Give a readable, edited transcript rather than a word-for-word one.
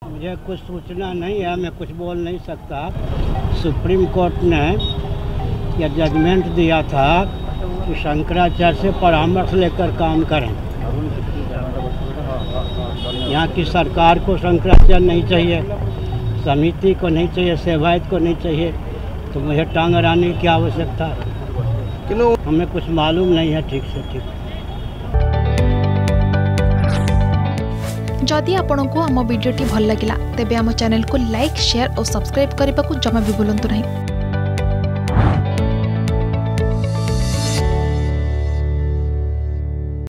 मुझे कुछ सूचना नहीं है, मैं कुछ बोल नहीं सकता। सुप्रीम कोर्ट ने यह जजमेंट दिया था कि शंकराचार्य से परामर्श लेकर काम करें। यहाँ की सरकार को शंकराचार्य नहीं चाहिए, समिति को नहीं चाहिए, सेवायत को नहीं चाहिए, तो मुझे टांग अड़ाने की क्या आवश्यकता। हमें कुछ मालूम नहीं है ठीक से ठीक। जदि आपंक आम भिडी भल लगा तेब आम चैनल को लाइक, शेयर और सब्सक्राइब करने को जमा भी भूलु नहीं।